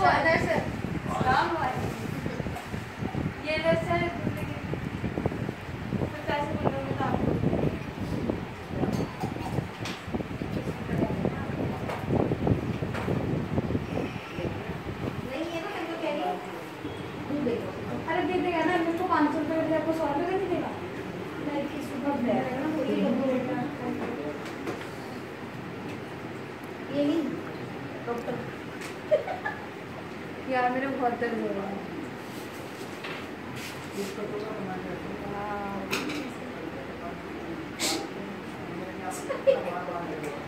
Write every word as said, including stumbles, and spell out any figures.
इधर से काम हुआ है ये इधर से पचास पंद्रह मिनट आपको नहीं है ना मैं तो कह रही हूँ अरे दे देगा ना मेरे को पाँच सौ रुपये दे आपको सौ रुपये दे देगा नहीं कि सुबह दे देगा ना वही ये नहीं डॉक्टर यार मेरे बहुत दर्द हो रहा है हाँ